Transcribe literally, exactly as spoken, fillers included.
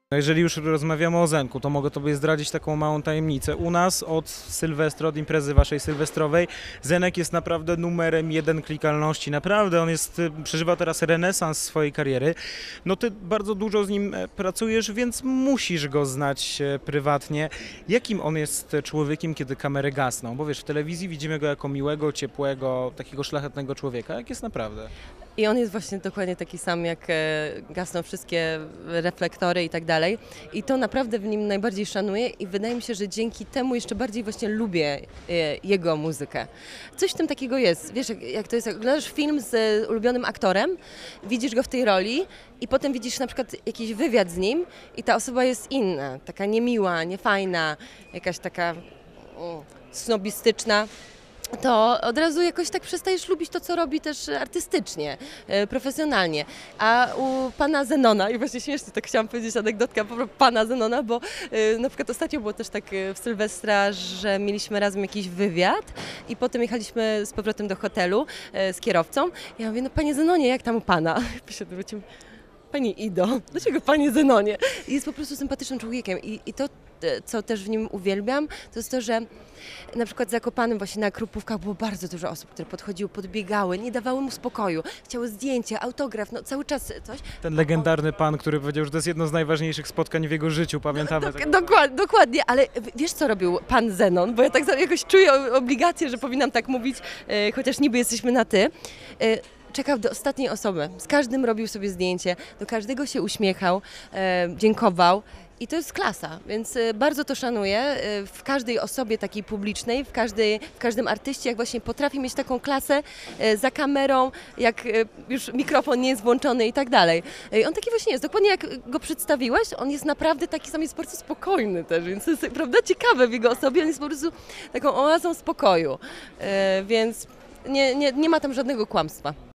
No jeżeli już rozmawiamy o Zenku, to mogę Tobie zdradzić taką małą tajemnicę. U nas od Sylwestra, od imprezy Waszej sylwestrowej, Zenek jest naprawdę numerem jeden klikalności. Naprawdę, on jest, przeżywa teraz renesans swojej kariery. No Ty bardzo dużo z nim pracujesz, więc musisz go znać prywatnie. Jakim on jest człowiekiem, kiedy kamery gasną? Bo wiesz, w telewizji widzimy go jako miłego, ciepłego, takiego szlachetnego człowieka. Jak jest naprawdę? I on jest właśnie dokładnie taki sam, jak gasną wszystkie reflektory i tak dalej. I to naprawdę w nim najbardziej szanuję i wydaje mi się, że dzięki temu jeszcze bardziej właśnie lubię jego muzykę. Coś w tym takiego jest. Wiesz, jak, jak to jest, jak oglądasz film z ulubionym aktorem, widzisz go w tej roli i potem widzisz na przykład jakiś wywiad z nim i ta osoba jest inna, taka niemiła, niefajna, jakaś taka mm, snobistyczna. To od razu jakoś tak przestajesz lubić to, co robi też artystycznie, profesjonalnie. A u pana Zenona, i właśnie śmiesznie tak chciałam powiedzieć anegdotka po pana Zenona, bo na przykład ostatnio było też tak w Sylwestra, że mieliśmy razem jakiś wywiad i potem jechaliśmy z powrotem do hotelu z kierowcą. Ja mówię, no panie Zenonie, jak tam u pana? Pani Ido, dlaczego panie Zenonie? Jest po prostu sympatycznym człowiekiem i, i to, co też w nim uwielbiam, to jest to, że na przykład w Zakopanem właśnie na Krupówkach było bardzo dużo osób, które podchodziły, podbiegały, nie dawały mu spokoju, chciały zdjęcie, autograf, no cały czas coś. Ten legendarny pan, który powiedział, że to jest jedno z najważniejszych spotkań w jego życiu, pamiętamy? No, do, dokładnie, dokładnie, ale wiesz co robił pan Zenon, bo ja tak jakoś czuję obligację, że powinnam tak mówić, e, chociaż niby jesteśmy na ty. E, Czekał do ostatniej osoby. Z każdym robił sobie zdjęcie, do każdego się uśmiechał, e, dziękował. I to jest klasa, więc bardzo to szanuję w każdej osobie takiej publicznej, w, każdej, w każdym artyście, jak właśnie potrafi mieć taką klasę za kamerą, jak już mikrofon nie jest włączony i tak dalej. I on taki właśnie jest, dokładnie jak go przedstawiłeś, on jest naprawdę taki sam, jest bardzo spokojny też, więc to jest prawda ciekawe w jego osobie, on jest po prostu taką oazą spokoju, więc nie, nie, nie ma tam żadnego kłamstwa.